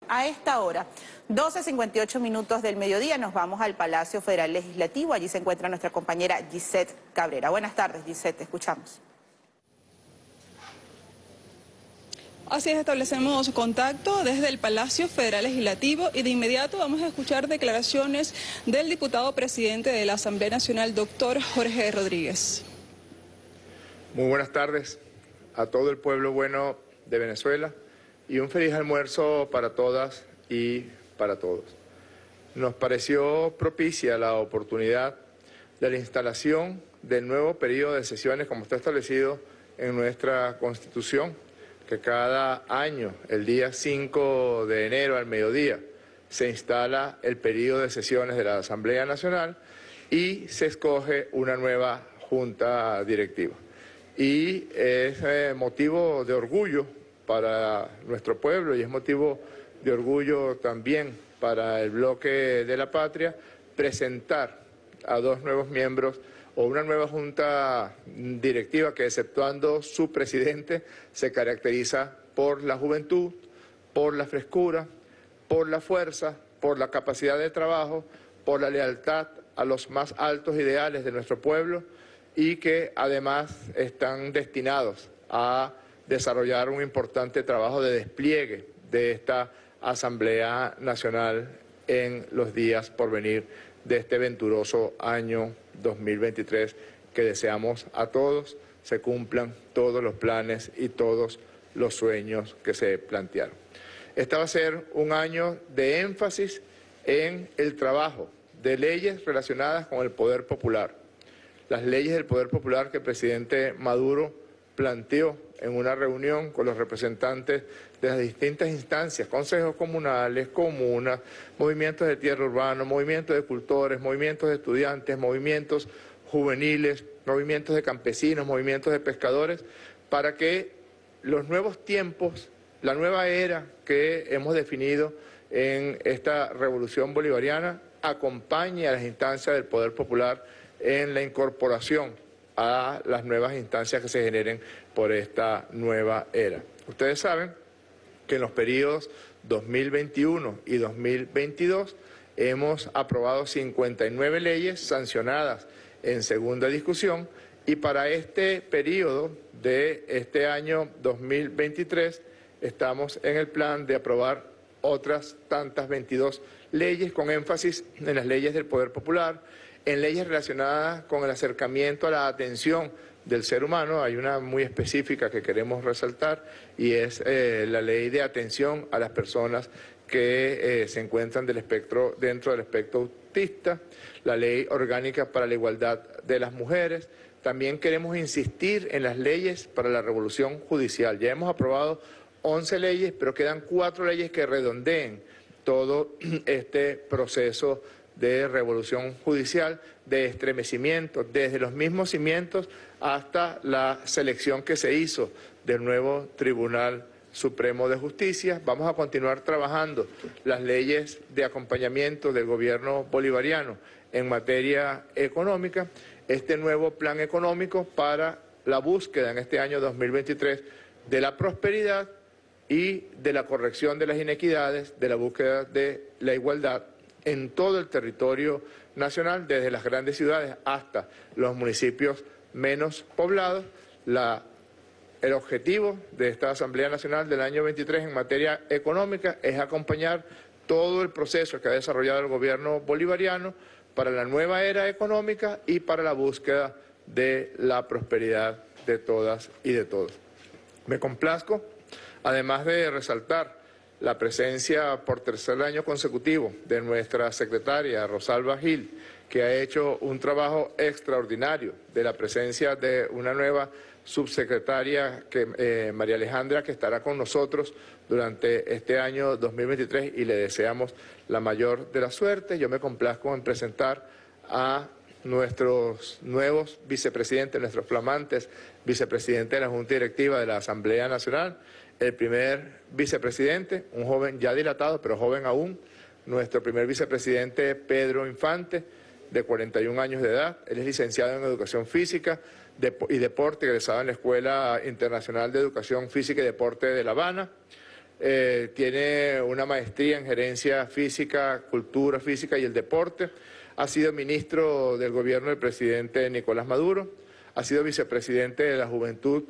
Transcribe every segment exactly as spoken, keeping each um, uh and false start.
A esta hora, doce cincuenta y ocho minutos del mediodía, nos vamos al Palacio Federal Legislativo. Allí se encuentra nuestra compañera Gisette Cabrera. Buenas tardes, Gisette, te escuchamos. Así es, establecemos contacto desde el Palacio Federal Legislativo y de inmediato vamos a escuchar declaraciones del diputado presidente de la Asamblea Nacional, doctor Jorge Rodríguez. Muy buenas tardes a todo el pueblo bueno de Venezuela y un feliz almuerzo para todas y para todos. Nos pareció propicia la oportunidad de la instalación del nuevo periodo de sesiones como está establecido en nuestra Constitución, que cada año, el día cinco de enero al mediodía, se instala el periodo de sesiones de la Asamblea Nacional y se escoge una nueva Junta Directiva. Y es eh, motivo de orgullo para nuestro pueblo y es motivo de orgullo también para el bloque de la patria presentar a dos nuevos miembros o una nueva junta directiva que, exceptuando su presidente, se caracteriza por la juventud, por la frescura, por la fuerza, por la capacidad de trabajo, por la lealtad a los más altos ideales de nuestro pueblo y que además están destinados a desarrollar un importante trabajo de despliegue de esta Asamblea Nacional en los días por venir de este venturoso año dos mil veintitrés, que deseamos a todos se cumplan todos los planes y todos los sueños que se plantearon. Este va a ser un año de énfasis en el trabajo de leyes relacionadas con el poder popular. Las leyes del poder popular que el presidente Maduro planteó en una reunión con los representantes de las distintas instancias, consejos comunales, comunas, movimientos de tierra urbana, movimientos de cultores, movimientos de estudiantes, movimientos juveniles, movimientos de campesinos, movimientos de pescadores, para que los nuevos tiempos, la nueva era que hemos definido en esta revolución bolivariana, acompañe a las instancias del poder popular en la incorporación a las nuevas instancias que se generen por esta nueva era. Ustedes saben que en los periodos dos mil veintiuno y dos mil veintidós hemos aprobado cincuenta y nueve leyes sancionadas en segunda discusión y para este periodo de este año dos mil veintitrés estamos en el plan de aprobar otras tantas veintidós leyes con énfasis en las leyes del poder popular, en leyes relacionadas con el acercamiento a la atención del ser humano. Hay una muy específica que queremos resaltar y es eh, la ley de atención a las personas que eh, se encuentran del espectro, dentro del espectro autista, la ley orgánica para la igualdad de las mujeres. También queremos insistir en las leyes para la revolución judicial. Ya hemos aprobado once leyes, pero quedan cuatro leyes que redondeen todo este proceso de revolución judicial, de estremecimiento, desde los mismos cimientos hasta la selección que se hizo del nuevo Tribunal Supremo de Justicia. Vamos a continuar trabajando las leyes de acompañamiento del gobierno bolivariano en materia económica, este nuevo plan económico para la búsqueda en este año dos mil veintitrés de la prosperidad y de la corrección de las inequidades, de la búsqueda de la igualdad en todo el territorio nacional, desde las grandes ciudades hasta los municipios menos poblados. La, el objetivo de esta Asamblea Nacional del año veintitrés en materia económica es acompañar todo el proceso que ha desarrollado el gobierno bolivariano para la nueva era económica y para la búsqueda de la prosperidad de todas y de todos. Me complazco, además de resaltar la presencia por tercer año consecutivo de nuestra secretaria Rosalba Gil, que ha hecho un trabajo extraordinario, de la presencia de una nueva subsecretaria, que, eh, María Alejandra, que estará con nosotros durante este año dos mil veintitrés y le deseamos la mayor de las suertes. Yo me complazco en presentar a nuestros nuevos vicepresidentes, nuestros flamantes vicepresidentes de la Junta Directiva de la Asamblea Nacional. El primer vicepresidente, un joven ya dilatado, pero joven aún, nuestro primer vicepresidente Pedro Infante, de cuarenta y un años de edad. Él es licenciado en Educación Física y Deporte, egresado en la Escuela Internacional de Educación Física y Deporte de La Habana. eh, tiene una maestría en gerencia física, cultura física y el deporte. Ha sido ministro del gobierno del presidente Nicolás Maduro. Ha sido vicepresidente de la Juventud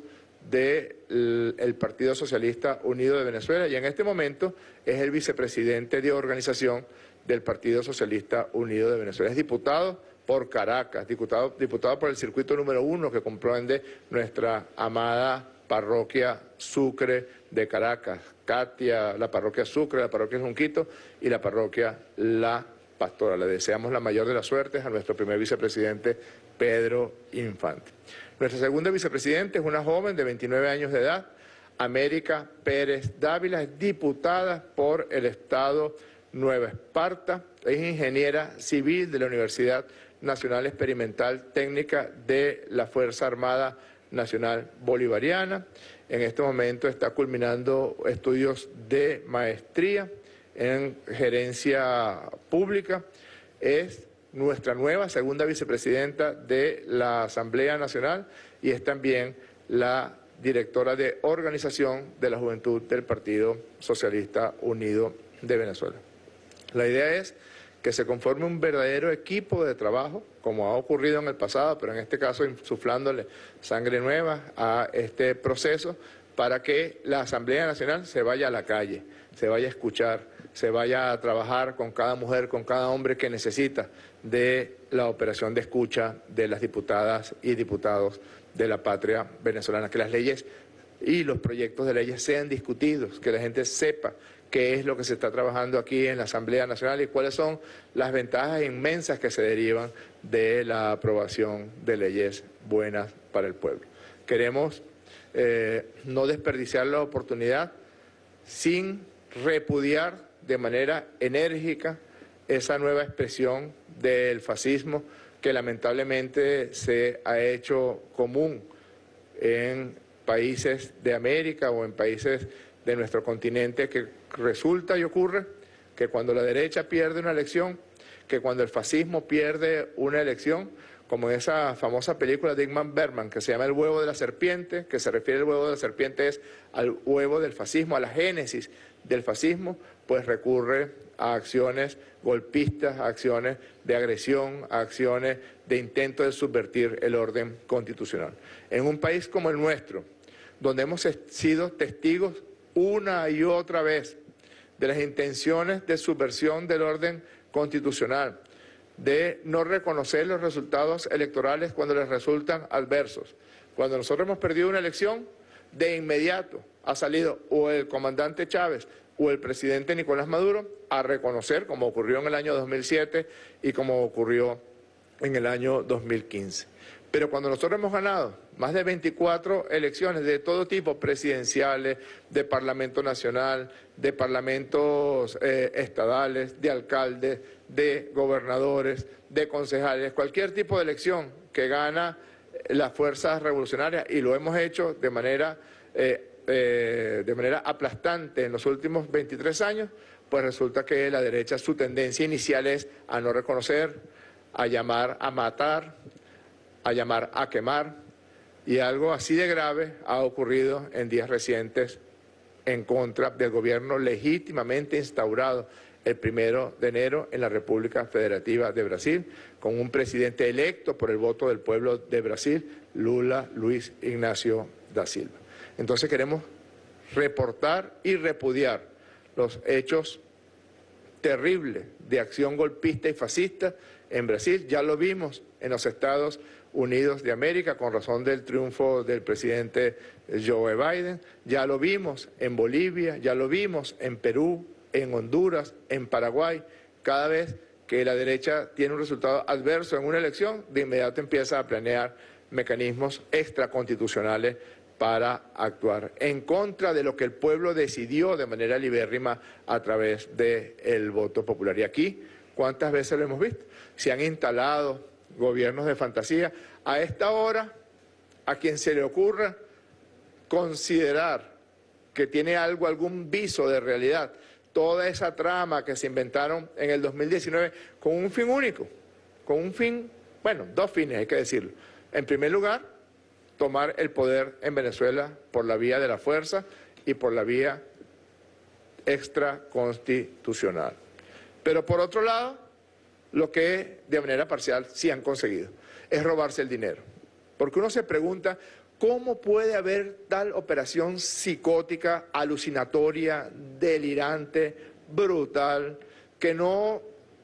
del Partido Socialista Unido de Venezuela y en este momento es el vicepresidente de organización del Partido Socialista Unido de Venezuela. Es diputado por Caracas, diputado, diputado por el circuito número uno que comprende nuestra amada parroquia Sucre de Caracas, Katia, la parroquia Sucre, la parroquia Junquito y la parroquia La Pastora. Le deseamos la mayor de las suertes a nuestro primer vicepresidente, Pedro Infante. Nuestra segunda vicepresidenta es una joven de veintinueve años de edad, América Pérez Dávila, es diputada por el Estado Nueva Esparta, es ingeniera civil de la Universidad Nacional Experimental Técnica de la Fuerza Armada Nacional Bolivariana. En este momento está culminando estudios de maestría en gerencia pública. Es nuestra nueva segunda vicepresidenta de la Asamblea Nacional y es también la directora de organización de la Juventud del Partido Socialista Unido de Venezuela. La idea es que se conforme un verdadero equipo de trabajo, como ha ocurrido en el pasado, pero en este caso insuflándole sangre nueva a este proceso, para que la Asamblea Nacional se vaya a la calle, se vaya a escuchar, se vaya a trabajar con cada mujer, con cada hombre que necesita de la operación de escucha de las diputadas y diputados de la patria venezolana, que las leyes y los proyectos de leyes sean discutidos, que la gente sepa qué es lo que se está trabajando aquí en la Asamblea Nacional y cuáles son las ventajas inmensas que se derivan de la aprobación de leyes buenas para el pueblo. Queremos eh, no desperdiciar la oportunidad sin repudiar de manera enérgica esa nueva expresión del fascismo que lamentablemente se ha hecho común en países de América o en países de nuestro continente, que resulta y ocurre que cuando la derecha pierde una elección, que cuando el fascismo pierde una elección, como en esa famosa película de Ingmar Bergman que se llama El huevo de la serpiente, que se refiere al huevo de la serpiente es al huevo del fascismo, a la génesis del fascismo, pues recurre a acciones golpistas, a acciones de agresión, a acciones de intento de subvertir el orden constitucional. En un país como el nuestro, donde hemos sido testigos una y otra vez de las intenciones de subversión del orden constitucional, de no reconocer los resultados electorales cuando les resultan adversos. Cuando nosotros hemos perdido una elección, de inmediato ha salido o el comandante Chávez o el presidente Nicolás Maduro a reconocer, como ocurrió en el año dos mil siete y como ocurrió en el año dos mil quince. Pero cuando nosotros hemos ganado más de veinticuatro elecciones de todo tipo, presidenciales, de Parlamento Nacional, de parlamentos eh, estadales, de alcaldes, de gobernadores, de concejales, cualquier tipo de elección que gana las fuerzas revolucionarias, y lo hemos hecho de manera, eh, eh, de manera aplastante en los últimos veintitrés años, pues resulta que la derecha, su tendencia inicial es a no reconocer, a llamar a matar, a llamar a quemar, y algo así de grave ha ocurrido en días recientes en contra del gobierno legítimamente instaurado el primero de enero en la República Federativa de Brasil, con un presidente electo por el voto del pueblo de Brasil, Lula Luis Ignacio da Silva. Entonces queremos reportar y repudiar los hechos terribles de acción golpista y fascista en Brasil. Ya lo vimos en los Estados Unidos de América con razón del triunfo del presidente Joe Biden, ya lo vimos en Bolivia, ya lo vimos en Perú, en Honduras, en Paraguay. Cada vez que la derecha tiene un resultado adverso en una elección, de inmediato empieza a planear mecanismos extraconstitucionales para actuar en contra de lo que el pueblo decidió de manera libérrima a través del voto popular. Y aquí, ¿cuántas veces lo hemos visto? Se han instalado gobiernos de fantasía. A esta hora, a quien se le ocurra considerar que tiene algo, algún viso de realidad, toda esa trama que se inventaron en el dos mil diecinueve con un fin único, con un fin, bueno, dos fines hay que decirlo. En primer lugar, tomar el poder en Venezuela por la vía de la fuerza y por la vía extraconstitucional. Pero por otro lado, lo que de manera parcial sí han conseguido es robarse el dinero. Porque uno se pregunta, ¿cómo puede haber tal operación psicótica, alucinatoria, delirante, brutal, que no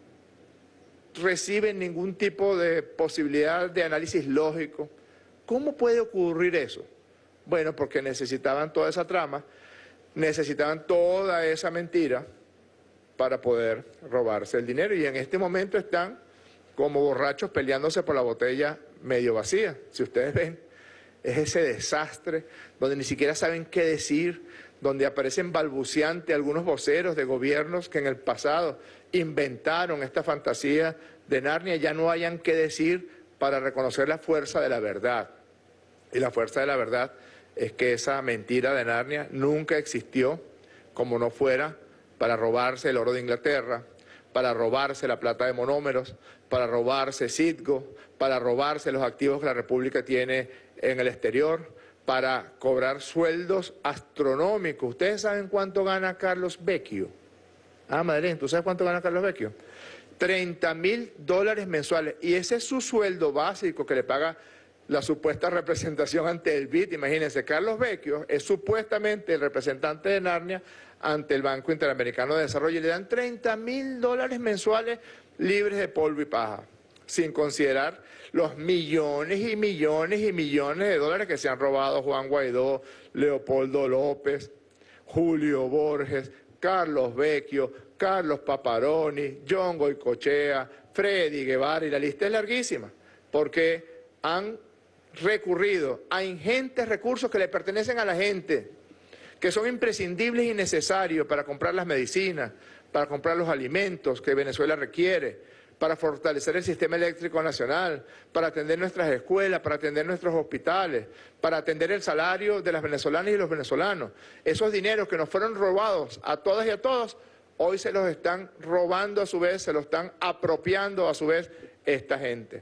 recibe ningún tipo de posibilidad de análisis lógico? ¿Cómo puede ocurrir eso? Bueno, porque necesitaban toda esa trama, necesitaban toda esa mentira para poder robarse el dinero. Y en este momento están como borrachos peleándose por la botella medio vacía. Si ustedes ven, es ese desastre donde ni siquiera saben qué decir, donde aparecen balbuceantes algunos voceros de gobiernos que en el pasado inventaron esta fantasía de Narnia, ya no hayan qué decir para reconocer la fuerza de la verdad. Y la fuerza de la verdad es que esa mentira de Narnia nunca existió, como no fuera para robarse el oro de Inglaterra, para robarse la plata de monómeros, para robarse Citgo, para robarse los activos que la República tiene en el exterior, para cobrar sueldos astronómicos. ¿Ustedes saben cuánto gana Carlos Vecchio? Ah, Madeleine, ¿tú sabes cuánto gana Carlos Vecchio? treinta mil dólares mensuales. Y ese es su sueldo básico que le paga la supuesta representación ante el B I D. Imagínense, Carlos Vecchio es supuestamente el representante de Narnia ante el Banco Interamericano de Desarrollo y le dan treinta mil dólares mensuales libres de polvo y paja, sin considerar los millones y millones y millones de dólares que se han robado Juan Guaidó, Leopoldo López, Julio Borges, Carlos Vecchio, Carlos Paparoni, John Goycochea, Freddy Guevara, y la lista es larguísima, porque han recurrido a ingentes recursos que le pertenecen a la gente, que son imprescindibles y necesarios para comprar las medicinas, para comprar los alimentos que Venezuela requiere, para fortalecer el sistema eléctrico nacional, para atender nuestras escuelas, para atender nuestros hospitales, para atender el salario de las venezolanas y los venezolanos. Esos dineros que nos fueron robados a todas y a todos, hoy se los están robando a su vez, se los están apropiando a su vez esta gente.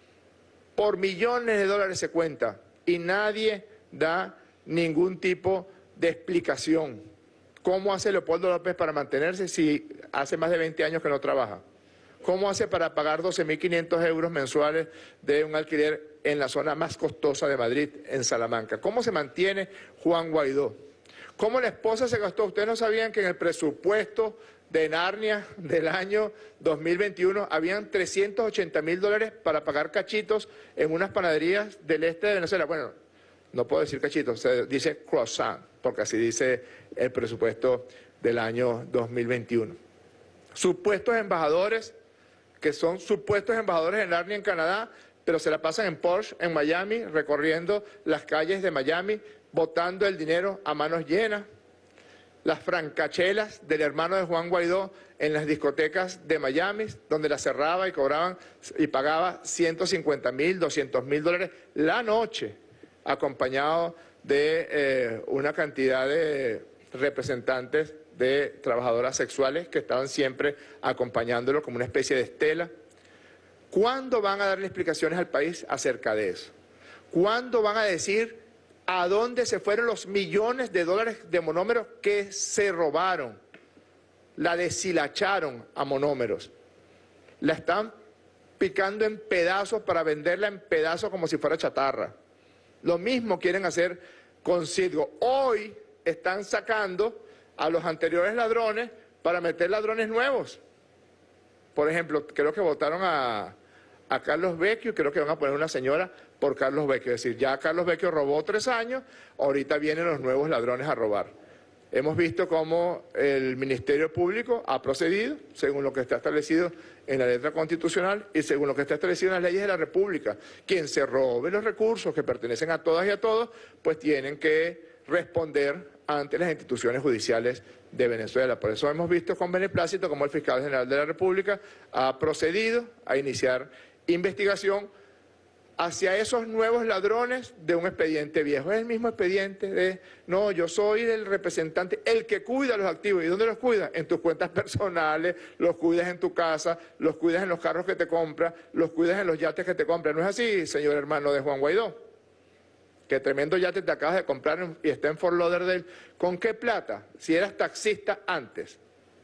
Por millones de dólares se cuenta y nadie da ningún tipo de explicación. ¿Cómo hace Leopoldo López para mantenerse si hace más de veinte años que no trabaja? ¿Cómo hace para pagar doce mil quinientos euros mensuales de un alquiler en la zona más costosa de Madrid, en Salamanca? ¿Cómo se mantiene Juan Guaidó? ¿Cómo la esposa se gastó? ¿Ustedes no sabían que en el presupuesto de Narnia del año dos mil veintiuno habían trescientos ochenta mil dólares para pagar cachitos en unas panaderías del este de Venezuela? Bueno, no puedo decir cachitos, se dice croissant, porque así dice el presupuesto del año dos mil veintiuno. Supuestos embajadores, que son supuestos embajadores en Narnia en Canadá, pero se la pasan en Porsche en Miami, recorriendo las calles de Miami, botando el dinero a manos llenas. Las francachelas del hermano de Juan Guaidó en las discotecas de Miami, donde las cerraba y cobraban y pagaba ciento cincuenta mil, doscientos mil dólares la noche, acompañado de eh, una cantidad de representantes de trabajadoras sexuales que estaban siempre acompañándolo como una especie de estela. ¿Cuándo van a darle explicaciones al país acerca de eso? ¿Cuándo van a decir a dónde se fueron los millones de dólares de monómeros que se robaron? La deshilacharon a monómeros. La están picando en pedazos para venderla en pedazos como si fuera chatarra. Lo mismo quieren hacer con Citgo. Hoy están sacando a los anteriores ladrones para meter ladrones nuevos. Por ejemplo, creo que votaron a, a Carlos Vecchio y creo que van a poner una señora por Carlos Vecchio. Es decir, ya Carlos Vecchio robó tres años, ahorita vienen los nuevos ladrones a robar. Hemos visto cómo el Ministerio Público ha procedido según lo que está establecido en la letra constitucional y según lo que está establecido en las leyes de la República. Quien se robe los recursos que pertenecen a todas y a todos, pues tienen que responder ante las instituciones judiciales de Venezuela. Por eso hemos visto con beneplácito cómo el fiscal general de la República ha procedido a iniciar investigación hacia esos nuevos ladrones de un expediente viejo. Es el mismo expediente de, no, yo soy el representante, el que cuida los activos. ¿Y dónde los cuida? En tus cuentas personales, los cuidas en tu casa, los cuidas en los carros que te compras, los cuidas en los yates que te compras. ¿No es así, señor hermano de Juan Guaidó? que tremendo yate te acabas de comprar y está en Fort Lauderdale. ¿Con qué plata? Si eras taxista antes.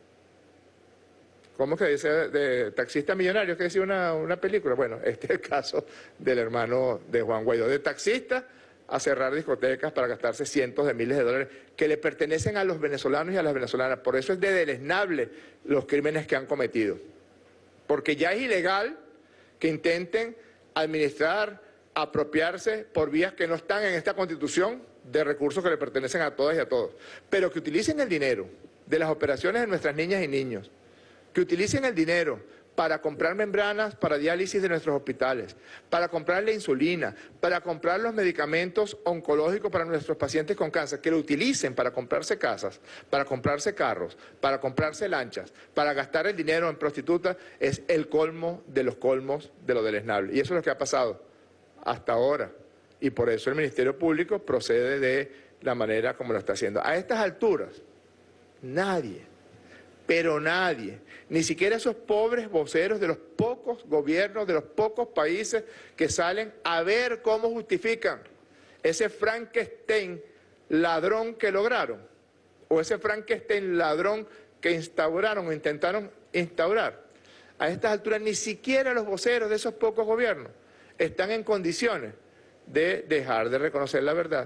¿Cómo que dice de taxista millonario? Que decía una, una película. Bueno, este es el caso del hermano de Juan Guaidó. De taxista a cerrar discotecas para gastarse cientos de miles de dólares que le pertenecen a los venezolanos y a las venezolanas. Por eso es de deleznable los crímenes que han cometido. Porque ya es ilegal que intenten administrar, apropiarse por vías que no están en esta Constitución de recursos que le pertenecen a todas y a todos. Pero que utilicen el dinero de las operaciones de nuestras niñas y niños, que utilicen el dinero para comprar membranas para diálisis de nuestros hospitales, para comprar la insulina, para comprar los medicamentos oncológicos para nuestros pacientes con cáncer, que lo utilicen para comprarse casas, para comprarse carros, para comprarse lanchas, para gastar el dinero en prostitutas, es el colmo de los colmos de lo deleznable. Y eso es lo que ha pasado hasta ahora. Y por eso el Ministerio Público procede de la manera como lo está haciendo. A estas alturas, nadie... Pero nadie, ni siquiera esos pobres voceros de los pocos gobiernos, de los pocos países que salen a ver cómo justifican ese Frankenstein ladrón que lograron, o ese Frankenstein ladrón que instauraron o intentaron instaurar. A estas alturas ni siquiera los voceros de esos pocos gobiernos están en condiciones de dejar de reconocer la verdad.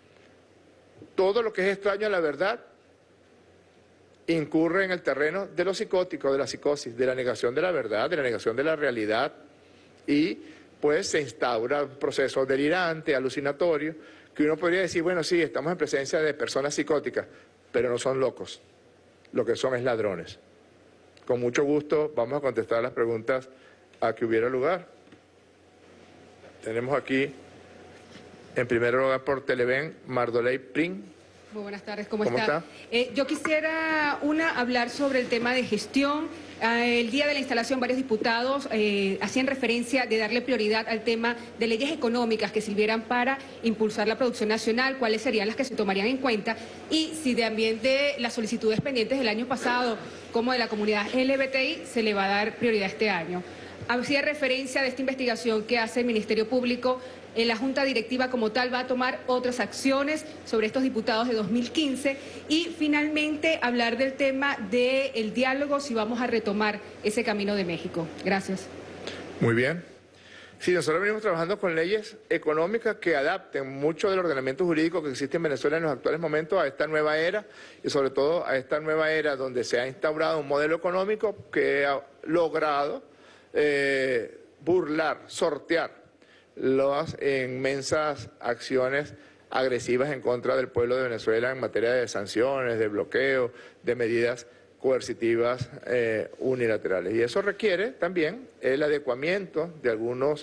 Todo lo que es extraño a la verdad incurre en el terreno de lo psicótico, de la psicosis, de la negación de la verdad, de la negación de la realidad, y pues se instaura un proceso delirante, alucinatorio, que uno podría decir, bueno, sí, estamos en presencia de personas psicóticas, pero no son locos, lo que son es ladrones. Con mucho gusto vamos a contestar las preguntas a que hubiera lugar. Tenemos aquí, en primer lugar por Televen, Mardoley Prin. Muy buenas tardes, ¿cómo, ¿Cómo está? está? Eh, yo quisiera, una, hablar sobre el tema de gestión. Eh, el día de la instalación varios diputados eh, hacían referencia de darle prioridad al tema de leyes económicas que sirvieran para impulsar la producción nacional, cuáles serían las que se tomarían en cuenta y si también de las solicitudes pendientes del año pasado como de la comunidad L G B T I se le va a dar prioridad este año. Hacía referencia de esta investigación que hace el Ministerio Público. En la Junta Directiva como tal va a tomar otras acciones sobre estos diputados de dos mil quince y finalmente hablar del tema del diálogo, si vamos a retomar ese camino de México. Gracias. Muy bien. Sí, nosotros venimos trabajando con leyes económicas que adapten mucho del ordenamiento jurídico que existe en Venezuela en los actuales momentos a esta nueva era y sobre todo a esta nueva era donde se ha instaurado un modelo económico que ha logrado eh, burlar, sortear las inmensas acciones agresivas en contra del pueblo de Venezuela en materia de sanciones, de bloqueo, de medidas coercitivas eh, unilaterales. Y eso requiere también el adecuamiento de algunos,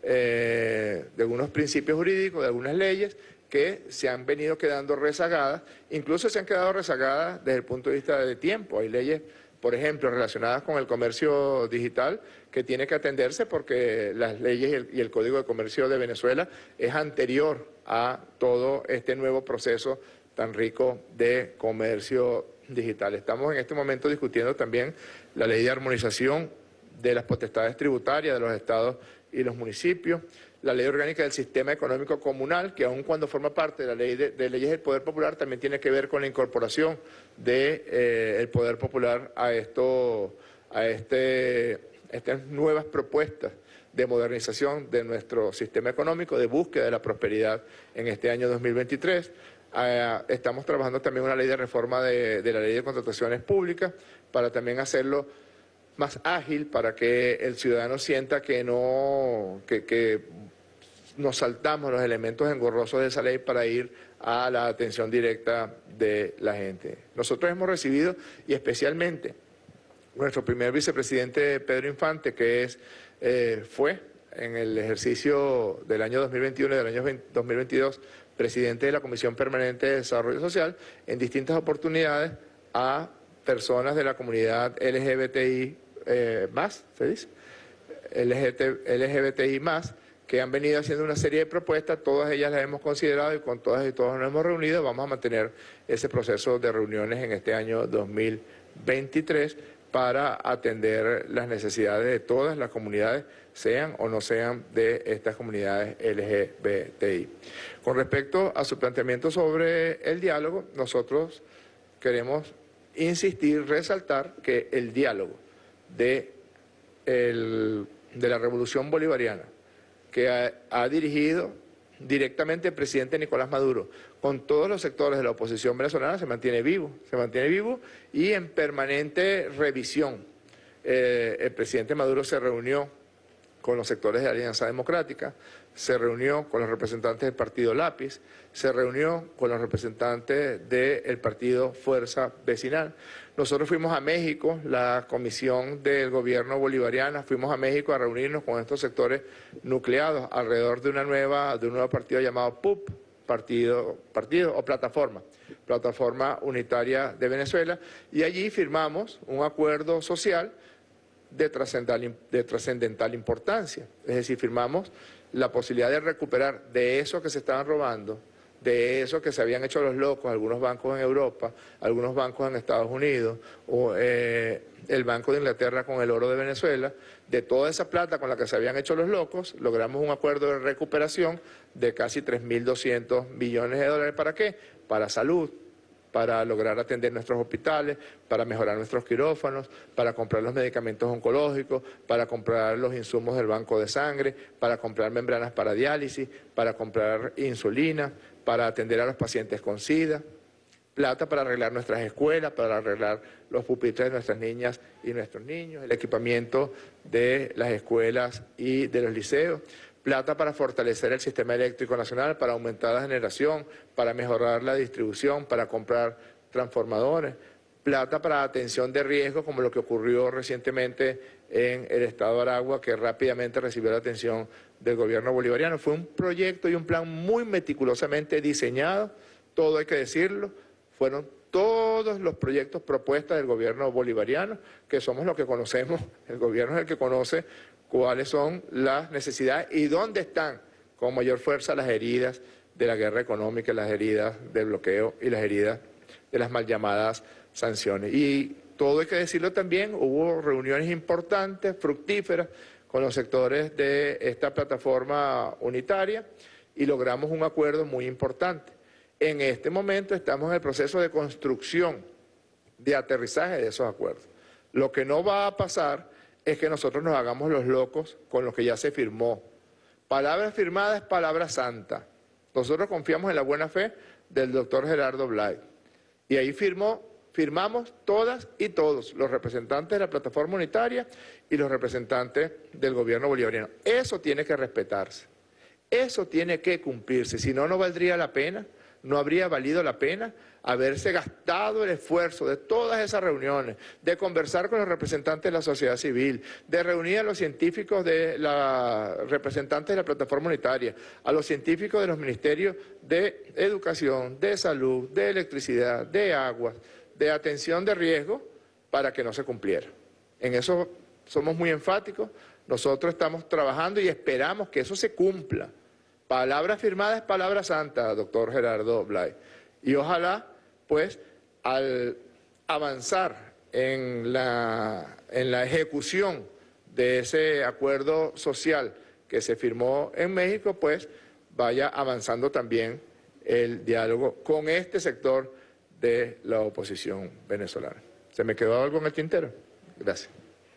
eh, de algunos principios jurídicos, de algunas leyes que se han venido quedando rezagadas, incluso se han quedado rezagadas desde el punto de vista de tiempo. Hay leyes, por ejemplo, relacionadas con el comercio digital, que tiene que atenderse porque las leyes y el, y el Código de Comercio de Venezuela es anterior a todo este nuevo proceso tan rico de comercio digital. Estamos en este momento discutiendo también la ley de armonización de las potestades tributarias de los estados y los municipios, la ley orgánica del sistema económico comunal, que aun cuando forma parte de la ley de, de leyes del Poder Popular, también tiene que ver con la incorporación del de, eh, Poder Popular a, esto, a este... estas nuevas propuestas de modernización de nuestro sistema económico, de búsqueda de la prosperidad en este año dos mil veintitrés. Eh, estamos trabajando también una ley de reforma de, de la ley de contrataciones públicas para también hacerlo más ágil, para que el ciudadano sienta que no, que, que nos saltamos los elementos engorrosos de esa ley para ir a la atención directa de la gente. Nosotros hemos recibido, y especialmente nuestro primer vicepresidente Pedro Infante, que es, eh, fue en el ejercicio del año dos mil veintiuno y del año dos mil veintidós presidente de la Comisión Permanente de Desarrollo Social, en distintas oportunidades a personas de la comunidad L G B T I eh, más, ¿se dice? L G B T I más, que han venido haciendo una serie de propuestas, todas ellas las hemos considerado y con todas y todos nos hemos reunido. Vamos a mantener ese proceso de reuniones en este año dos mil veintitrés para atender las necesidades de todas las comunidades, sean o no sean de estas comunidades L G B T I. Con respecto a su planteamiento sobre el diálogo, nosotros queremos insistir, resaltar que el diálogo de, el, de la Revolución Bolivariana que ha, ha dirigido directamente el presidente Nicolás Maduro con todos los sectores de la oposición venezolana se mantiene vivo, se mantiene vivo y en permanente revisión. Eh, el presidente Maduro se reunió con los sectores de la Alianza Democrática, se reunió con los representantes del Partido Lápiz, se reunió con los representantes del Partido Fuerza Vecinal. Nosotros fuimos a México, la comisión del gobierno bolivariana, fuimos a México a reunirnos con estos sectores nucleados alrededor de una nueva, de un nuevo partido llamado P U P, partido, partido o plataforma, Plataforma Unitaria de Venezuela, y allí firmamos un acuerdo social de trascendental, de trascendental importancia. Es decir, firmamos la posibilidad de recuperar de eso que se estaban robando, de eso que se habían hecho los locos, algunos bancos en Europa, algunos bancos en Estados Unidos, o eh, el Banco de Inglaterra con el oro de Venezuela, de toda esa plata con la que se habían hecho los locos, logramos un acuerdo de recuperación de casi tres mil doscientos millones de dólares. ¿Para qué? Para salud, para lograr atender nuestros hospitales, para mejorar nuestros quirófanos, para comprar los medicamentos oncológicos, para comprar los insumos del banco de sangre, para comprar membranas para diálisis, para comprar insulina, para atender a los pacientes con SIDA, plata para arreglar nuestras escuelas, para arreglar los pupitres de nuestras niñas y nuestros niños, el equipamiento de las escuelas y de los liceos, plata para fortalecer el sistema eléctrico nacional, para aumentar la generación, para mejorar la distribución, para comprar transformadores, plata para atención de riesgo, como lo que ocurrió recientemente en el estado de Aragua, que rápidamente recibió la atención del gobierno bolivariano. Fue un proyecto y un plan muy meticulosamente diseñado, todo hay que decirlo, fueron todos los proyectos propuestas del gobierno bolivariano, que somos los que conocemos, el gobierno es el que conoce cuáles son las necesidades y dónde están con mayor fuerza las heridas de la guerra económica, las heridas del bloqueo y las heridas de las mal llamadas sanciones. Y todo hay que decirlo también, hubo reuniones importantes, fructíferas, con los sectores de esta plataforma unitaria y logramos un acuerdo muy importante. En este momento estamos en el proceso de construcción, de aterrizaje de esos acuerdos. Lo que no va a pasar es que nosotros nos hagamos los locos con lo que ya se firmó. Palabra firmada es palabra santa. Nosotros confiamos en la buena fe del doctor Gerardo Blay. Y ahí firmó, firmamos todas y todos, los representantes de la plataforma unitaria y los representantes del gobierno bolivariano. Eso tiene que respetarse, eso tiene que cumplirse, si no, no valdría la pena, no habría valido la pena haberse gastado el esfuerzo de todas esas reuniones, de conversar con los representantes de la sociedad civil, de reunir a los científicos de la representantes de la plataforma unitaria, a los científicos de los ministerios de educación, de salud, de electricidad, de aguas, de atención de riesgo, para que no se cumpliera. En eso somos muy enfáticos, nosotros estamos trabajando y esperamos que eso se cumpla. Palabra firmada es palabra santa, doctor Gerardo Blay. Y ojalá, pues, al avanzar en la, en la ejecución de ese acuerdo social que se firmó en México, pues, vaya avanzando también el diálogo con este sector de la oposición venezolana. ¿Se me quedó algo en el tintero? Gracias.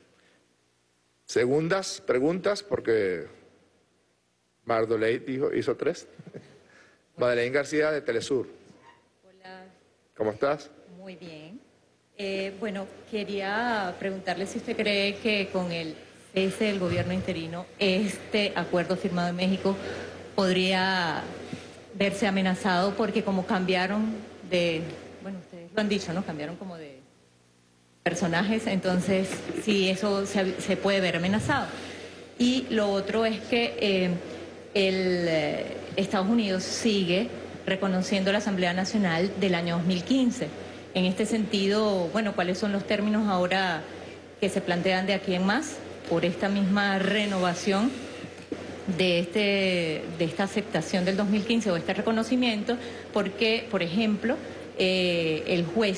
Segundas preguntas, porque Mardoley dijo, hizo tres. Madeleine García, de Telesur. Hola. ¿Cómo estás? Muy bien. Eh, bueno, quería preguntarle si usted cree que con el cese del gobierno interino, este acuerdo firmado en México podría verse amenazado porque como cambiaron de, bueno, ustedes lo han dicho, ¿no? Cambiaron como de personajes, entonces sí, eso se, se puede ver amenazado. Y lo otro es que eh, el, eh, Estados Unidos sigue reconociendo la Asamblea Nacional del año dos mil quince. En este sentido, bueno, ¿cuáles son los términos ahora que se plantean de aquí en más por esta misma renovación de, este, de esta aceptación del dos mil quince o este reconocimiento? Porque, por ejemplo, eh, el juez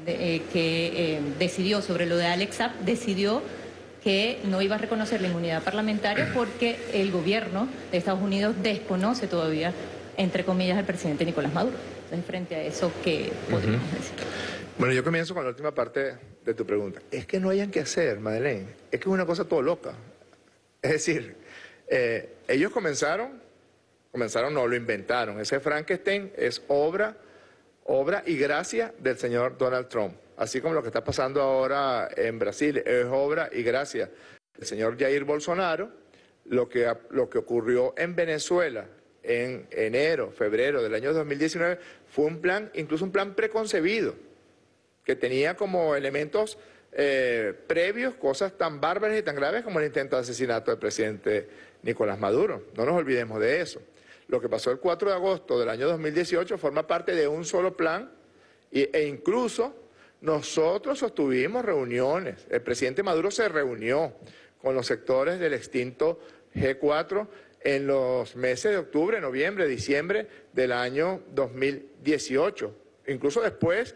eh, que eh, decidió sobre lo de Alex Saab, decidió que no iba a reconocer la inmunidad parlamentaria porque el gobierno de Estados Unidos desconoce todavía, entre comillas, al presidente Nicolás Maduro. Entonces, frente a eso, ¿qué podríamos uh-huh. decir? Bueno, yo comienzo con la última parte de tu pregunta. Es que no hayan que hacer, Madeleine. Es que es una cosa todo loca. Es decir, eh, ellos comenzaron, comenzaron, no, lo inventaron. Ese Frankenstein es obra, obra y gracia del señor Donald Trump. Así como lo que está pasando ahora en Brasil, es obra y gracia del señor Jair Bolsonaro. Lo que, lo que ocurrió en Venezuela en enero, febrero del año dos mil diecinueve fue un plan, incluso un plan preconcebido, que tenía como elementos eh, previos cosas tan bárbaras y tan graves como el intento de asesinato del presidente Nicolás Maduro. No nos olvidemos de eso. Lo que pasó el cuatro de agosto del año dos mil dieciocho forma parte de un solo plan y, e incluso nosotros sostuvimos reuniones. El presidente Maduro se reunió con los sectores del extinto G cuatro en los meses de octubre, noviembre, diciembre del año dos mil dieciocho, incluso después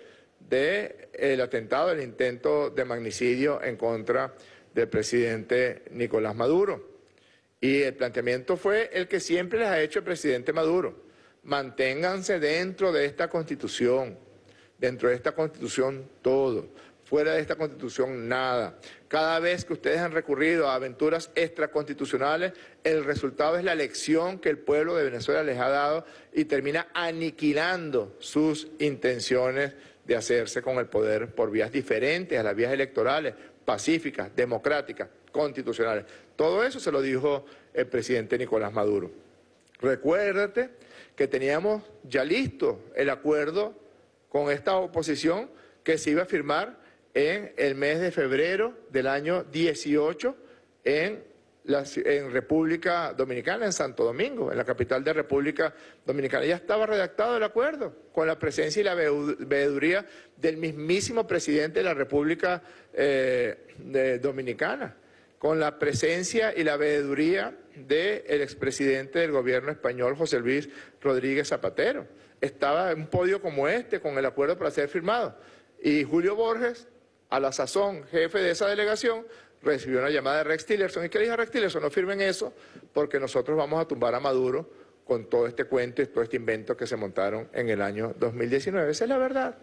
del atentado, el intento de magnicidio en contra del presidente Nicolás Maduro. Y el planteamiento fue el que siempre les ha hecho el presidente Maduro. Manténganse dentro de esta Constitución, dentro de esta Constitución todo, fuera de esta Constitución nada. Cada vez que ustedes han recurrido a aventuras extraconstitucionales, el resultado es la lección que el pueblo de Venezuela les ha dado y termina aniquilando sus intenciones de hacerse con el poder por vías diferentes a las vías electorales, pacíficas, democráticas, constitucionales. Todo eso se lo dijo el presidente Nicolás Maduro. Recuérdate que teníamos ya listo el acuerdo con esta oposición que se iba a firmar en el mes de febrero del año dieciocho en, la, en República Dominicana, en Santo Domingo, en la capital de República Dominicana. Ya estaba redactado el acuerdo con la presencia y la veeduría del mismísimo presidente de la República eh, de Dominicana, con la presencia y la veeduría del expresidente del gobierno español, José Luis Rodríguez Zapatero. Estaba en un podio como este, con el acuerdo para ser firmado. Y Julio Borges, a la sazón jefe de esa delegación, recibió una llamada de Rex Tillerson. ¿Y qué le dijo a Rex Tillerson? No firmen eso porque nosotros vamos a tumbar a Maduro con todo este cuento y todo este invento que se montaron en el año dos mil diecinueve. Esa es la verdad.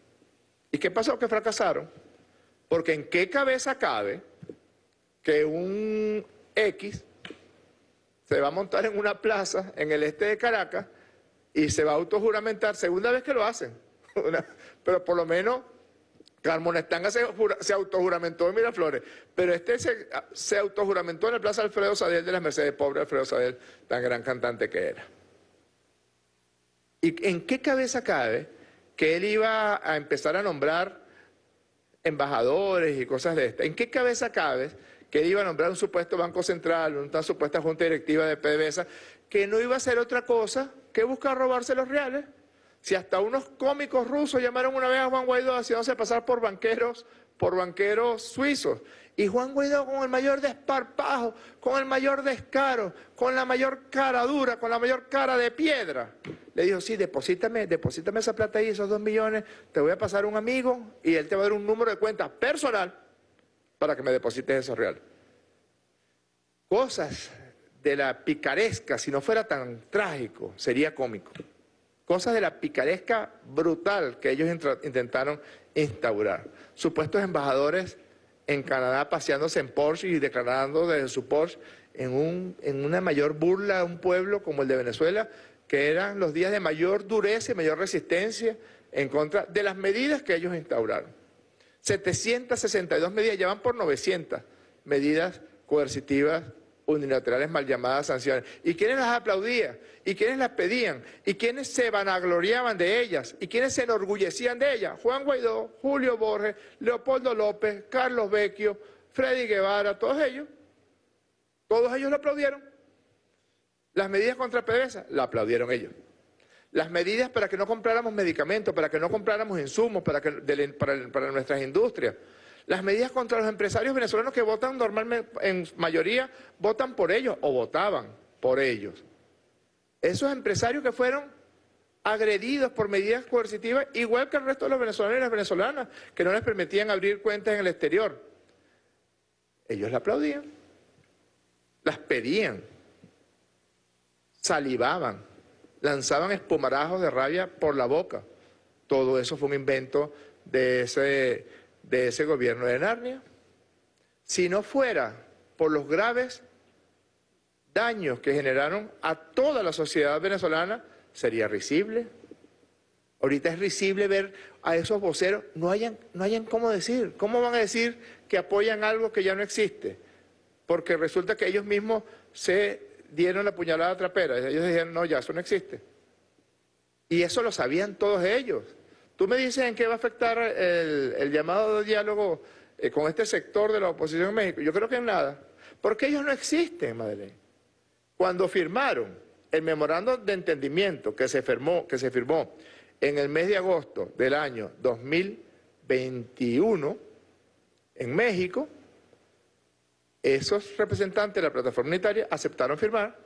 ¿Y qué pasó? Que fracasaron. Porque ¿en qué cabeza cabe que un X se va a montar en una plaza en el este de Caracas y se va a autojuramentar? Segunda vez que lo hacen. Pero por lo menos Carmonestanga se, se autojuramentó en Miraflores, pero este se, se autojuramentó en la Plaza Alfredo Sadel de las Mercedes, pobre Alfredo Sadel, tan gran cantante que era. ¿Y en qué cabeza cabe que él iba a empezar a nombrar embajadores y cosas de estas? ¿En qué cabeza cabe que él iba a nombrar un supuesto Banco Central, una supuesta junta directiva de PDVSA, que no iba a hacer otra cosa que buscar robarse los reales? Si hasta unos cómicos rusos llamaron una vez a Juan Guaidó haciéndose pasar por banqueros, por banqueros suizos. Y Juan Guaidó con el mayor desparpajo, con el mayor descaro, con la mayor cara dura, con la mayor cara de piedra, le dijo, sí, deposítame, deposítame esa plata ahí, esos dos millones, te voy a pasar a un amigo y él te va a dar un número de cuenta personal para que me deposites esos reales. Cosas de la picaresca, si no fuera tan trágico, sería cómico. Cosas de la picaresca brutal que ellos intentaron instaurar. Supuestos embajadores en Canadá paseándose en Porsche y declarando desde su Porsche en, un, en una mayor burla a un pueblo como el de Venezuela, que eran los días de mayor dureza y mayor resistencia en contra de las medidas que ellos instauraron. setecientas sesenta y dos medidas, ya van por novecientas medidas coercitivas unilaterales mal llamadas sanciones. ¿Y quiénes las aplaudían? ¿Y quiénes las pedían? ¿Y quiénes se vanagloriaban de ellas? ¿Y quiénes se enorgullecían de ellas? Juan Guaidó, Julio Borges, Leopoldo López, Carlos Vecchio, Freddy Guevara, todos ellos. Todos ellos lo aplaudieron. Las medidas contra PDVSA, la aplaudieron ellos. Las medidas para que no compráramos medicamentos, para que no compráramos insumos, para, que, de, para, para nuestras industrias. Las medidas contra los empresarios venezolanos que votan normalmente, en mayoría, votan por ellos o votaban por ellos. Esos empresarios que fueron agredidos por medidas coercitivas, igual que el resto de los venezolanos y las venezolanas, que no les permitían abrir cuentas en el exterior. Ellos la aplaudían, las pedían, salivaban, lanzaban espumarajos de rabia por la boca. Todo eso fue un invento de ese, de ese gobierno de Narnia. Si no fuera por los graves daños que generaron a toda la sociedad venezolana, sería risible. Ahorita es risible ver a esos voceros, no hayan, no hayan cómo decir. ¿Cómo van a decir que apoyan algo que ya no existe? Porque resulta que ellos mismos se dieron la puñalada trapera. Ellos dijeron, no, ya eso no existe. Y eso lo sabían todos ellos. Tú me dices en qué va a afectar el, el llamado de diálogo eh, con este sector de la oposición en México. Yo creo que en nada. Porque ellos no existen, Madeleine. Cuando firmaron el memorando de entendimiento que se firmó, que se firmó en el mes de agosto del año dos mil veintiuno en México, esos representantes de la plataforma unitaria aceptaron firmar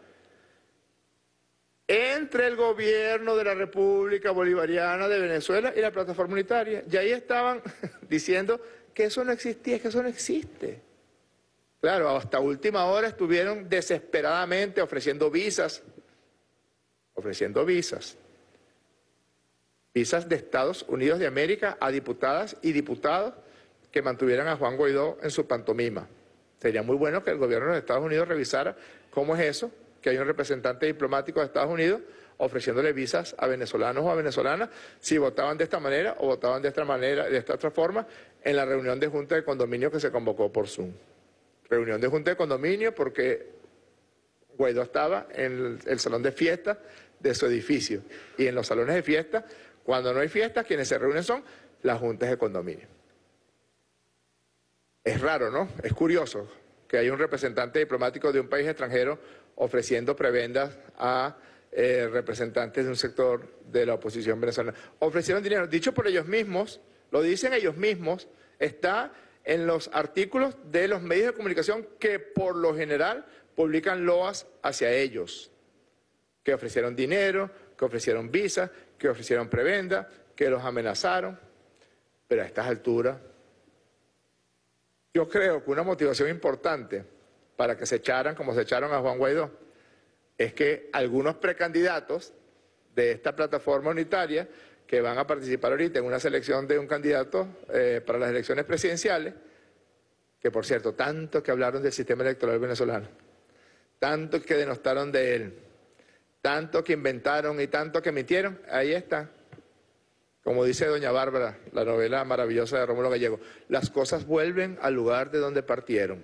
entre el gobierno de la República Bolivariana de Venezuela y la plataforma unitaria. Y ahí estaban diciendo que eso no existía, que eso no existe. Claro, hasta última hora estuvieron desesperadamente ofreciendo visas, ofreciendo visas, visas de Estados Unidos de América a diputadas y diputados que mantuvieran a Juan Guaidó en su pantomima. Sería muy bueno que el gobierno de Estados Unidos revisara cómo es eso, que hay un representante diplomático de Estados Unidos ofreciéndole visas a venezolanos o a venezolanas si votaban de esta manera o votaban de esta manera, de esta otra forma, en la reunión de Junta de Condominio que se convocó por Zoom. Reunión de Junta de Condominio porque Guaidó estaba en el, el salón de fiesta de su edificio. Y en los salones de fiesta, cuando no hay fiestas, quienes se reúnen son las juntas de condominio. Es raro, ¿no? Es curioso que haya un representante diplomático de un país extranjero ofreciendo prebendas a eh, representantes de un sector de la oposición venezolana. Ofrecieron dinero, dicho por ellos mismos, lo dicen ellos mismos, está en los artículos de los medios de comunicación que por lo general publican loas hacia ellos, que ofrecieron dinero, que ofrecieron visas, que ofrecieron prebenda, que los amenazaron, pero a estas alturas yo creo que una motivación importante para que se echaran como se echaron a Juan Guaidó es que algunos precandidatos de esta plataforma unitaria que van a participar ahorita en una selección de un candidato eh, para las elecciones presidenciales, que por cierto, tanto que hablaron del sistema electoral venezolano, tanto que denostaron de él, tanto que inventaron y tanto que mintieron, ahí está. Como dice doña Bárbara, la novela maravillosa de Rómulo Gallego, las cosas vuelven al lugar de donde partieron.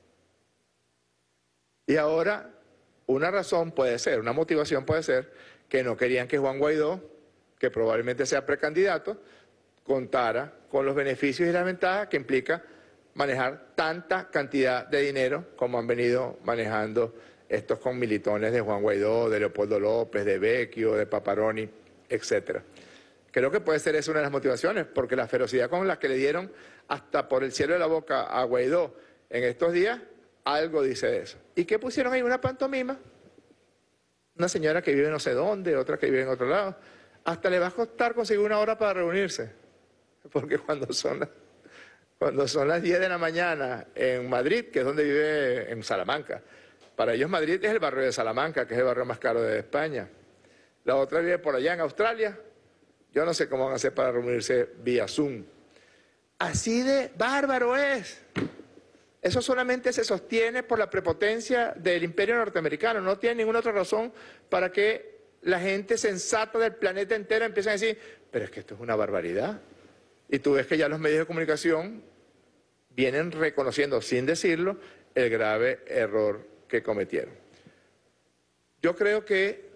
Y ahora, una razón puede ser, una motivación puede ser, que no querían que Juan Guaidó, que probablemente sea precandidato, contara con los beneficios y las ventajas que implica manejar tanta cantidad de dinero como han venido manejando estos conmilitones de Juan Guaidó, de Leopoldo López, de Vecchio, de Paparoni, etcétera. Creo que puede ser esa una de las motivaciones, porque la ferocidad con la que le dieron hasta por el cielo de la boca a Guaidó en estos días, algo dice de eso. ¿Y qué pusieron ahí? Una pantomima. Una señora que vive no sé dónde, otra que vive en otro lado. Hasta le va a costar conseguir una hora para reunirse, porque cuando son las, cuando son las diez de la mañana en Madrid, que es donde vive en Salamanca, para ellos Madrid es el barrio de Salamanca, que es el barrio más caro de España. La otra vive por allá en Australia. Yo no sé cómo van a hacer para reunirse vía Zoom. Así de bárbaro es. Eso solamente se sostiene por la prepotencia del imperio norteamericano. No tiene ninguna otra razón para que la gente sensata del planeta entero empiece a decir, pero es que esto es una barbaridad. Y tú ves que ya los medios de comunicación vienen reconociendo, sin decirlo, el grave error que cometieron. Yo creo que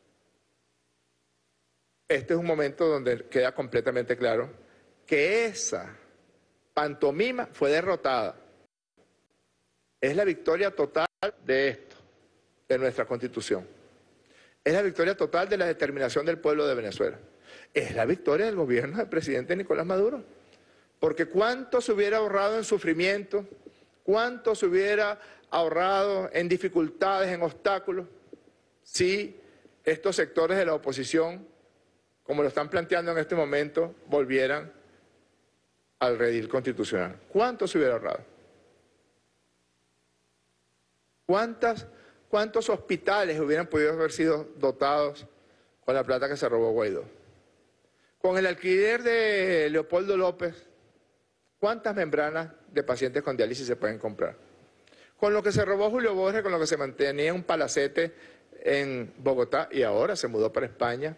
este es un momento donde queda completamente claro que esa pantomima fue derrotada. Es la victoria total de esto, de nuestra Constitución. Es la victoria total de la determinación del pueblo de Venezuela. Es la victoria del gobierno del presidente Nicolás Maduro. Porque cuánto se hubiera ahorrado en sufrimiento, cuánto se hubiera ahorrado en dificultades, en obstáculos, si estos sectores de la oposición como lo están planteando en este momento, volvieran al redil constitucional. ¿Cuánto se hubiera ahorrado? ¿Cuántas, ¿Cuántos hospitales hubieran podido haber sido dotados con la plata que se robó Guaidó? Con el alquiler de Leopoldo López, ¿cuántas membranas de pacientes con diálisis se pueden comprar? Con lo que se robó Julio Borges, con lo que se mantenía un palacete en Bogotá y ahora se mudó para España,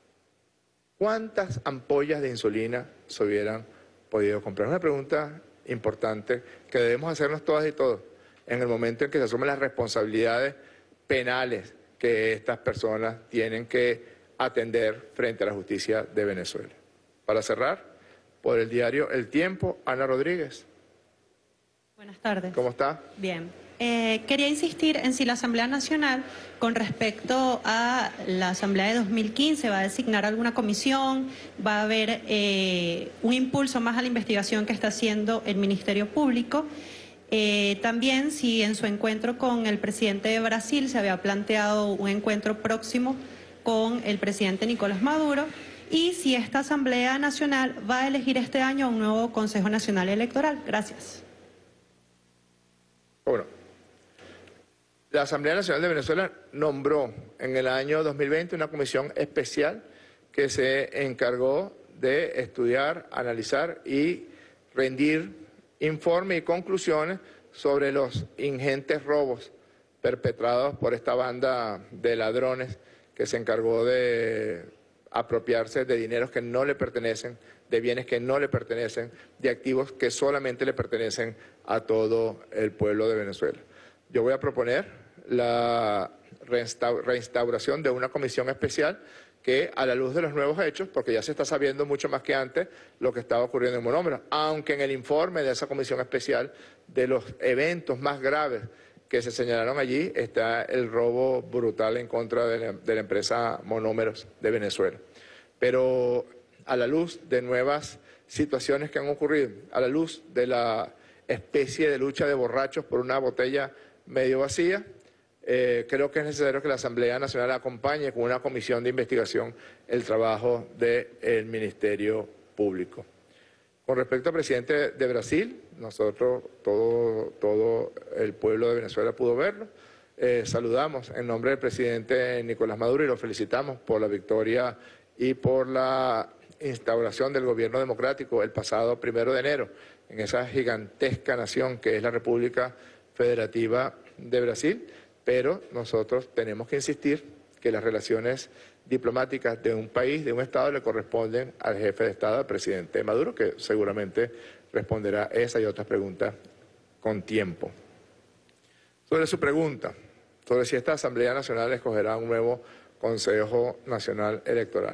¿cuántas ampollas de insulina se hubieran podido comprar? Una pregunta importante que debemos hacernos todas y todos en el momento en que se asumen las responsabilidades penales que estas personas tienen que atender frente a la justicia de Venezuela. Para cerrar, por el diario El Tiempo, Ana Rodríguez. Buenas tardes. ¿Cómo está? Bien. Eh, quería insistir en si la Asamblea Nacional, con respecto a la Asamblea de dos mil quince, va a designar alguna comisión, va a haber eh, un impulso más a la investigación que está haciendo el Ministerio Público. Eh, también si en su encuentro con el presidente de Brasil se había planteado un encuentro próximo con el presidente Nicolás Maduro, y si esta Asamblea Nacional va a elegir este año un nuevo Consejo Nacional Electoral. Gracias. Bueno, la Asamblea Nacional de Venezuela nombró en el año dos mil veinte una comisión especial que se encargó de estudiar, analizar y rendir informe y conclusiones sobre los ingentes robos perpetrados por esta banda de ladrones que se encargó de apropiarse de dineros que no le pertenecen, de bienes que no le pertenecen, de activos que solamente le pertenecen a todo el pueblo de Venezuela. Yo voy a proponer la reinstauración de una comisión especial que, a la luz de los nuevos hechos, porque ya se está sabiendo mucho más que antes lo que estaba ocurriendo en Monómeros, aunque en el informe de esa comisión especial de los eventos más graves que se señalaron allí está el robo brutal en contra de la, de la empresa Monómeros de Venezuela. Pero a la luz de nuevas situaciones que han ocurrido, a la luz de la especie de lucha de borrachos por una botella medio vacía, eh, creo que es necesario que la Asamblea Nacional acompañe con una comisión de investigación el trabajo del Ministerio Público. Con respecto al presidente de Brasil, nosotros, todo, todo el pueblo de Venezuela pudo verlo. Eh, saludamos en nombre del presidente Nicolás Maduro y lo felicitamos por la victoria y por la instauración del gobierno democrático el pasado primero de enero en esa gigantesca nación que es la República Federativa de Brasil. Pero nosotros tenemos que insistir que las relaciones diplomáticas de un país, de un Estado, le corresponden al jefe de Estado, al presidente Maduro, que seguramente responderá esa y otras preguntas con tiempo. Sobre su pregunta, sobre si esta Asamblea Nacional escogerá un nuevo Consejo Nacional Electoral.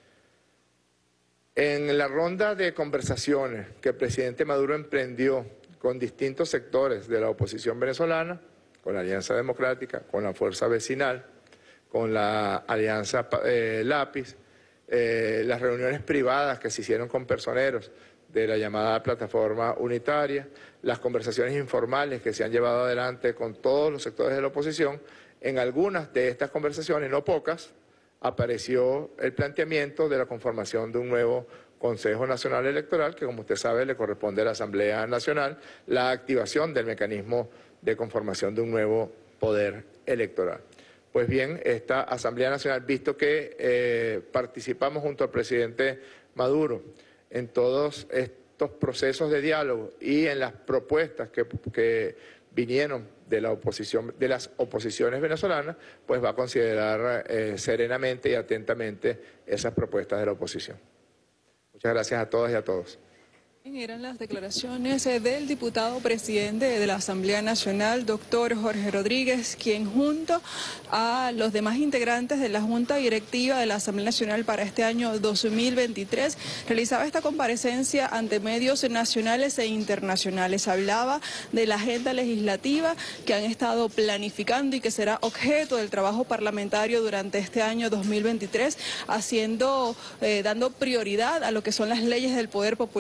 En la ronda de conversaciones que el presidente Maduro emprendió con distintos sectores de la oposición venezolana, con la Alianza Democrática, con la Fuerza Vecinal, con la Alianza eh, Lápiz, eh, las reuniones privadas que se hicieron con personeros de la llamada Plataforma Unitaria, las conversaciones informales que se han llevado adelante con todos los sectores de la oposición. En algunas de estas conversaciones, no pocas, apareció el planteamiento de la conformación de un nuevo Consejo Nacional Electoral, que como usted sabe le corresponde a la Asamblea Nacional, la activación del mecanismo de conformación de un nuevo poder electoral. Pues bien, esta Asamblea Nacional, visto que eh, participamos junto al presidente Maduro en todos estos procesos de diálogo y en las propuestas que, que vinieron de la oposición, de las oposiciones venezolanas, pues va a considerar eh, serenamente y atentamente esas propuestas de la oposición. Muchas gracias a todas y a todos. Eran las declaraciones del diputado presidente de la Asamblea Nacional, doctor Jorge Rodríguez, quien junto a los demás integrantes de la Junta Directiva de la Asamblea Nacional para este año dos mil veintitrés realizaba esta comparecencia ante medios nacionales e internacionales. Hablaba de la agenda legislativa que han estado planificando y que será objeto del trabajo parlamentario durante este año dos mil veintitrés, haciendo, eh, dando prioridad a lo que son las leyes del Poder Popular, que ha sido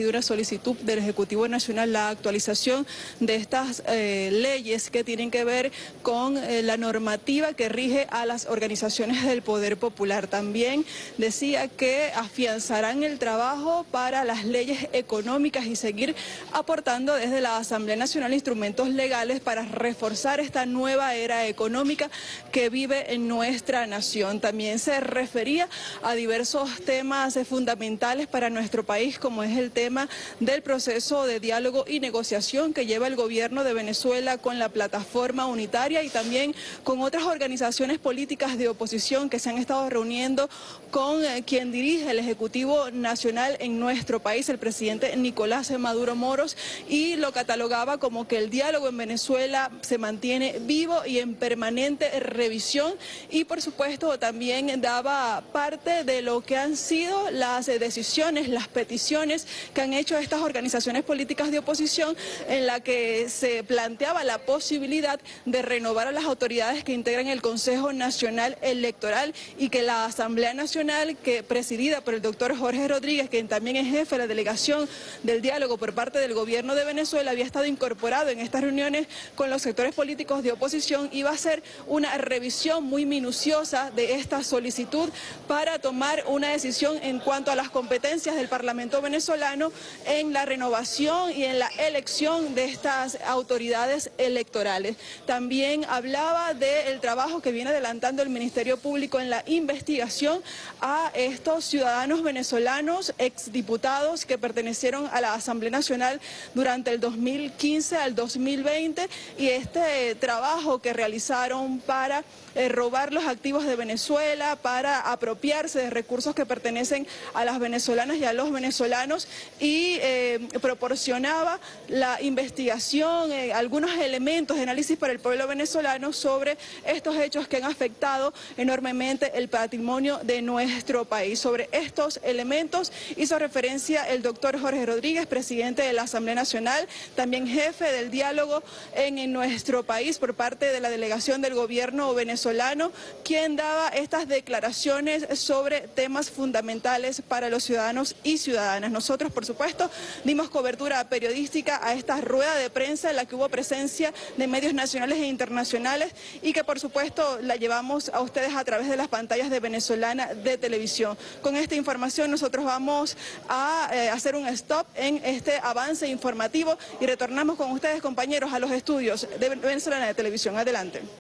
recibido una solicitud del Ejecutivo Nacional la actualización de estas eh, leyes que tienen que ver con eh, la normativa que rige a las organizaciones del Poder Popular. También decía que afianzarán el trabajo para las leyes económicas y seguir aportando desde la Asamblea Nacional instrumentos legales para reforzar esta nueva era económica que vive en nuestra nación. También se refería a diversos temas fundamentales para nuestro país, como es el tema del proceso de diálogo y negociación que lleva el gobierno de Venezuela con la plataforma unitaria y también con otras organizaciones políticas de oposición que se han estado reuniendo con eh, quien dirige el Ejecutivo Nacional en nuestro país, el presidente Nicolás Maduro Moros, y lo catalogaba como que el diálogo en Venezuela se mantiene vivo y en permanente revisión, y por supuesto también daba parte de lo que han sido las decisiones, las peticiones que han hecho estas organizaciones políticas de oposición, en la que se planteaba la posibilidad de renovar a las autoridades que integran el Consejo Nacional Electoral y que la Asamblea Nacional, que presidida por el doctor Jorge Rodríguez, quien también es jefe de la delegación del diálogo por parte del gobierno de Venezuela, había estado incorporado en estas reuniones con los sectores políticos de oposición, iba a hacer una revisión muy minuciosa de esta solicitud para tomar una decisión en cuanto a las competencias del Parlamento venezolano en la renovación y en la elección de estas autoridades electorales. También hablaba del trabajo que viene adelantando el Ministerio Público en la investigación a estos ciudadanos venezolanos, exdiputados que pertenecieron a la Asamblea Nacional durante el dos mil quince al dos mil veinte, y este trabajo que realizaron para eh, robar los activos de Venezuela, para apropiarse de recursos que pertenecen a las venezolanas y a los venezolanos, y eh, proporcionaba la investigación, eh, algunos elementos de análisis para el pueblo venezolano sobre estos hechos que han afectado enormemente el patrimonio de nuestro país. Sobre estos elementos hizo referencia el doctor Jorge Rodríguez, presidente de la Asamblea Nacional, también jefe del diálogo en, en nuestro país por parte de la delegación del gobierno venezolano, quien daba estas declaraciones sobre temas fundamentales para los ciudadanos y ciudadanas. Nosotros, por supuesto, dimos cobertura periodística a esta rueda de prensa en la que hubo presencia de medios nacionales e internacionales y que, por supuesto, la llevamos a ustedes a través de las pantallas de Venezolana de Televisión. Con esta información nosotros vamos a eh, hacer un stop en este avance informativo y retornamos con ustedes, compañeros, a los estudios de Venezolana de Televisión. Adelante.